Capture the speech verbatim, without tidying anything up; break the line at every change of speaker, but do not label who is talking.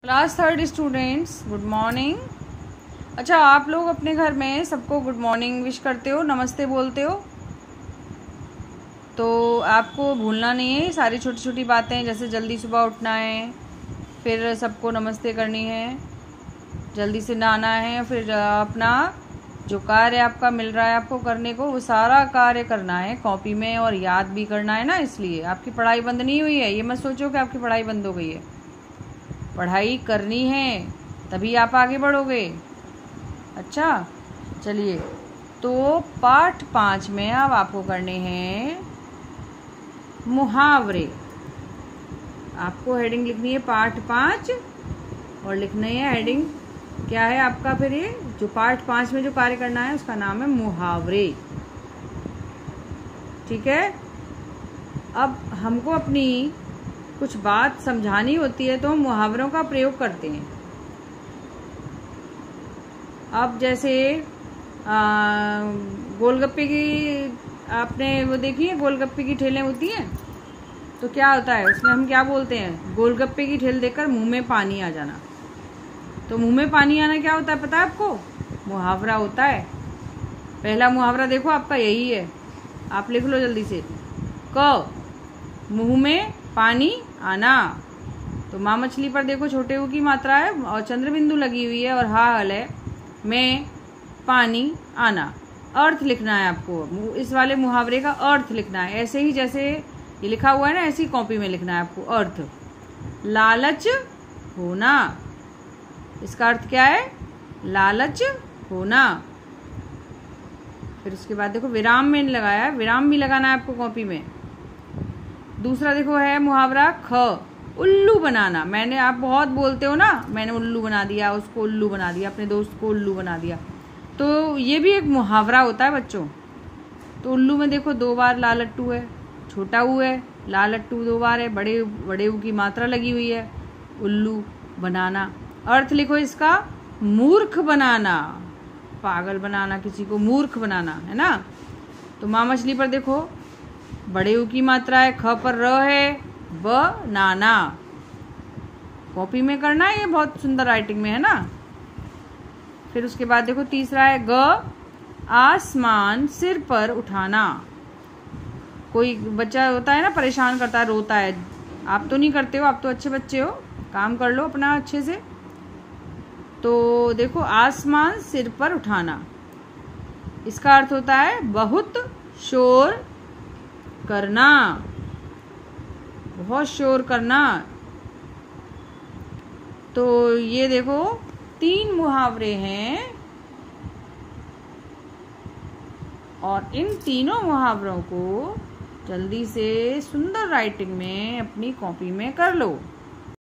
Class third students, good morning. अच्छा, आप लोग अपने घर में सबको गुड मॉर्निंग विश करते हो, नमस्ते बोलते हो, तो आपको भूलना नहीं है सारी छोटी छोटी बातें, जैसे जल्दी सुबह उठना है, फिर सबको नमस्ते करनी है, जल्दी से नहाना है, फिर अपना जो कार्य आपका मिल रहा है आपको करने को, वो सारा कार्य करना है कॉपी में और याद भी करना है ना। इसलिए आपकी पढ़ाई बंद नहीं हुई है, ये मत सोचो कि आपकी पढ़ाई बंद हो गई है। पढ़ाई करनी है तभी आप आगे बढ़ोगे। अच्छा चलिए, तो पाठ पाँच में अब आपको करने हैं मुहावरे। आपको हेडिंग लिखनी है पाठ पाँच और लिखना है हेडिंग क्या है आपका, फिर ये जो पाठ पाँच में जो कार्य करना है उसका नाम है मुहावरे। ठीक है, अब हमको अपनी कुछ बात समझानी होती है तो हम मुहावरों का प्रयोग करते हैं। अब जैसे गोलगप्पे की आपने वो देखी है, गोलगप्पे की ठेलें होती हैं, तो क्या होता है उसमें हम क्या बोलते हैं, गोलगप्पे की ठेल देखकर मुंह में पानी आ जाना। तो मुंह में पानी आना क्या होता है पता है आपको? मुहावरा होता है। पहला मुहावरा देखो आपका यही है, आप लिख लो जल्दी से। क, मुंह में पानी आना। तो माँ मछली पर देखो छोटे ऊ की मात्रा है और चंद्र बिंदु लगी हुई है और हा हल है, में पानी आना। अर्थ लिखना है आपको, इस वाले मुहावरे का अर्थ लिखना है। ऐसे ही जैसे ये लिखा हुआ है ना, ऐसी कॉपी में लिखना है आपको अर्थ। लालच होना, इसका अर्थ क्या है? लालच होना। फिर उसके बाद देखो विराम में लगाया है, विराम भी लगाना है आपको कॉपी में। दूसरा देखो है मुहावरा ख, उल्लू बनाना। मैंने, आप बहुत बोलते हो ना, मैंने उल्लू बना दिया, उसको उल्लू बना दिया, अपने दोस्त को उल्लू बना दिया, तो ये भी एक मुहावरा होता है बच्चों। तो उल्लू में देखो दो बार लाल लट्टू है, छोटा ऊ है, लाल लट्टू दो बार है, बड़े बड़े ऊ की मात्रा लगी हुई है, उल्लू बनाना। अर्थ लिखो इसका, मूर्ख बनाना, पागल बनाना, किसी को मूर्ख बनाना, है ना। तो माँ मछली पर देखो बड़े ऊ की मात्रा है, ख पर र है, ब नाना। कॉपी में करना है, ये बहुत सुंदर राइटिंग में है ना। फिर उसके बाद देखो तीसरा है ग, आसमान सिर पर उठाना। कोई बच्चा होता है ना, परेशान करता है, रोता है, आप तो नहीं करते हो, आप तो अच्छे बच्चे हो, काम कर लो अपना अच्छे से। तो देखो आसमान सिर पर उठाना, इसका अर्थ होता है बहुत शोर करना, बहुत शोर करना। तो ये देखो तीन मुहावरे हैं और इन तीनों मुहावरों को जल्दी से सुंदर राइटिंग में अपनी कॉपी में कर लो।